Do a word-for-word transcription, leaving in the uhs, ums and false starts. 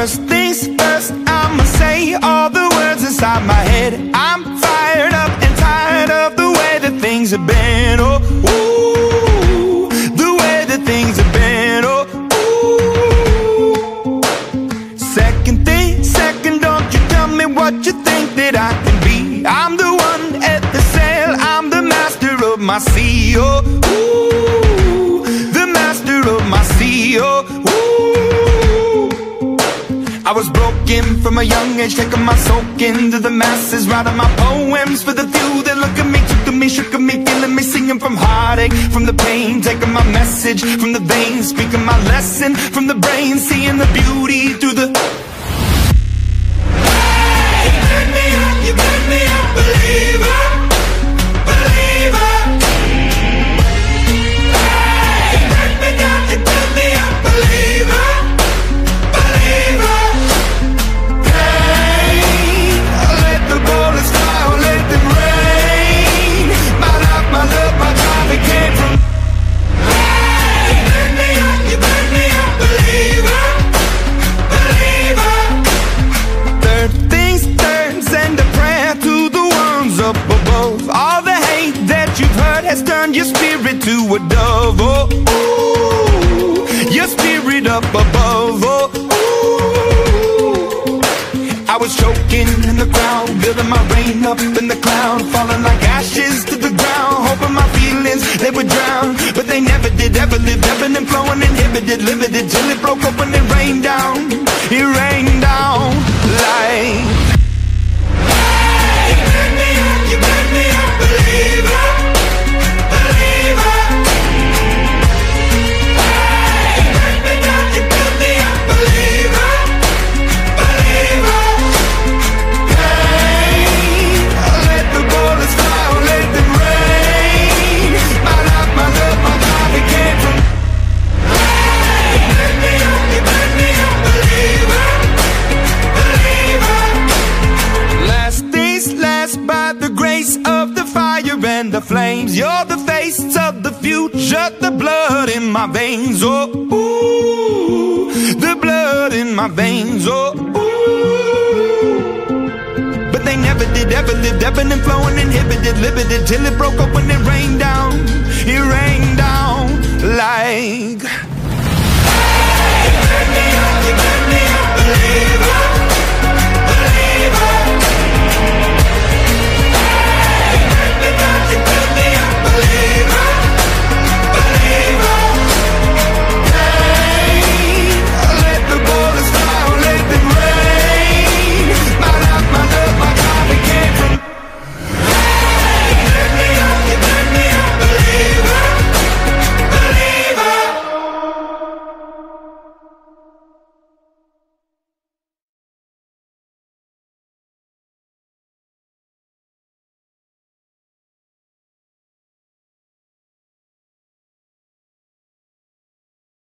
First things first, I'ma say all the words inside my head. I'm fired up and tired of the way that things have been. Oh, ooh, the way that things have been. Oh, ooh. Second thing, second, don't you tell me what you think that I can be. I'm the one at the sail, I'm the master of my sea. Oh, ooh, the master of my sea. Oh, ooh. I was broken from a young age, taking my soak into the masses, writing my poems for the few that look at me, took at me, shook at me, feeling me, singing from heartache, from the pain, taking my message from the veins, speaking my lesson from the brain, seeing the beauty through the... Hey, you turn me up, you turn me up, believer, believer. Hey, you turn me down, you turn me up, believer, believer. Turn your spirit to a dove, oh, ooh, your spirit up above, oh, ooh. I was choking in the crowd, building my rain up in the cloud, falling like ashes to the ground, hoping my feelings, they would drown, but they never did, ever lived, ebbing and flowing, inhibited, limited, till it broke open and rained down, it rained down like... Hey, you turn me up, you turn me up, believer. The flames, you're the face of the future, the blood in my veins, oh, ooh, the blood in my veins, oh, ooh. But they never did, ever lived, ebbing and flowing, inhibited, limited, till it broke up when it rained down, it rained down like... Hey, you turn me up, you turn me up, believe.